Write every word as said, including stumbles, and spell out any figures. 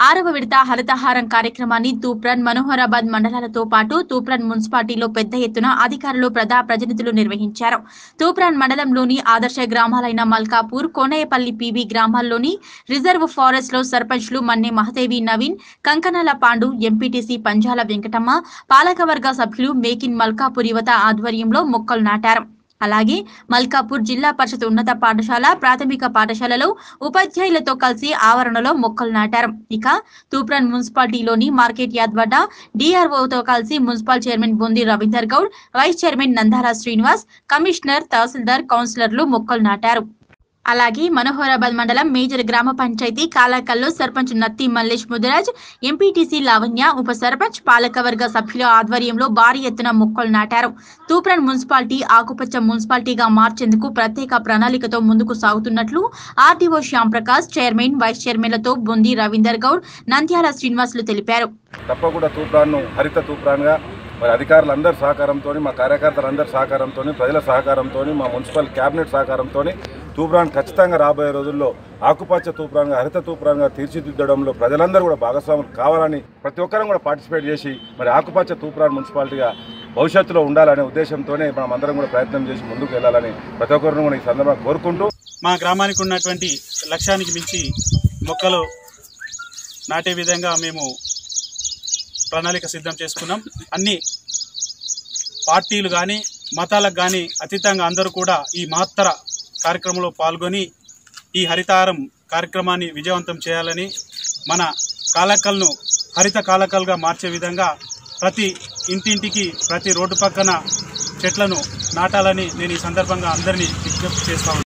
ఆరవ విడత హరితహారం కార్యక్రమాన్ని తూప్రాన్ మనోహరాబాద్ మండలాలతో పాటు తూప్రాన్ మున్సిపాలిటీలో పెద్ద ఎత్తున అధికారులు ప్రజా ప్రతినిధులు నిర్వహించారు. తూప్రాన్ మండలంలోని ఆదర్శ గ్రామాలైన మల్కాపూర్, కోనయ్యపల్లి పీబీ గ్రామాల్లోని రిజర్వ్ ఫారెస్ట్ లో సర్పంచ్లు మన్నె మహదేవి నవీన్, కంకనాల పాండు, ఎంపీటీసీ పంజాల వెంకటమ్మ, పాలకవర్గ సభ్యులు మేకిన్ మల్కాపూర్ యువత ఆధ్వర్యంలో మొక్కలు నాటారు. అలాగే మల్కాపూర్ జిల్లా పరిషత్ ఉన్నత పాఠశాల, ప్రాథమిక పాఠశాలలో ఉపాధ్యాయులతో కలిసి ఆవరణలో మొక్కలు నాటారు. ఇక తూప్రాన్ మున్సిపాలిటీలోని మార్కెట్ యార్డ్ వద్ద డిఆర్ఓతో కలిసి municipal chairman Bondi Ravinder Goud, vice chairman Nandala Srinivas, commissioner, tahsildar, కౌన్సిలర్లు మొక్కలు నాటారు. అలాగే మనోహరాబాద్ మండలం మేజర్ గ్రామ పంచాయతీ కాలాకల్లో సర్పంచ్ నత్తి మల్లేష్ ముదిరాజ్, ఎంపీటీసీ లావణ్య, ఉప సర్పంచ్, పాలకవర్గ సభ్యుల ఆధ్వర్యంలో భారీ ఎత్తున మొక్కలు నాటారు. తూప్రాన్ మున్సిపాలిటీ ఆకుపచ్చ మున్సిపాలిటీగా మార్చేందుకు ప్రత్యేక ప్రణాళికతో ముందుకు సాగుతున్నట్లు ఆర్డీఓ శ్యాంప్రకాష్, చైర్మన్, వైస్ చైర్మన్లతో బొంది రవీందర్ గౌడ్, నంద్యాల శ్రీనివాసులు తెలిపారు. తప్పకుండా తూప్రాన్ను హరిత తూప్రాన్గా మరి అధికారులందరి సహకారంతో, మా కార్యకర్తలందరి సహకారంతో, ప్రజల సహకారంతో, మా మున్సిపల్ క్యాబినెట్ సహకారంతో తూప్రాన్ ఖచ్చితంగా రాబోయే రోజుల్లో ఆకుపచ్చ తూప్రాన్గా, హరిత తూప్రాన్గా తీర్చిదిద్దడంలో ప్రజలందరూ కూడా భాగస్వాములు కావాలని ప్రతి ఒక్కరం కూడా పార్టిసిపేట్ చేసి మరి ఆకుపచ్చ తూప్రాన్ మున్సిపాలిటీగా భవిష్యత్తులో ఉండాలనే ఉద్దేశంతోనే మనం అందరం కూడా ప్రయత్నం చేసి ముందుకు వెళ్ళాలని ప్రతి ఒక్కరిని కూడా ఈ సందర్భంగా కోరుకుంటూ మా గ్రామానికి ఉన్నటువంటి లక్ష్యానికి మించి మొక్కలు నాటే విధంగా మేము ప్రణాళిక సిద్ధం చేసుకున్నాం. అన్ని పార్టీలు కానీ మతాలకు కానీ అతీతంగా అందరూ కూడా ఈ మహత్తర కార్యక్రమంలో పాల్గొని ఈ హరితహారం కార్యక్రమాన్ని విజయవంతం చేయాలని, మన కాలకల్ను హరిత కాలకల్గా మార్చే విధంగా ప్రతి ఇంటింటికి, ప్రతి రోడ్డు పక్కన చెట్లను నాటాలని నేను ఈ సందర్భంగా అందరినీ విజ్ఞప్తి చేస్తాను.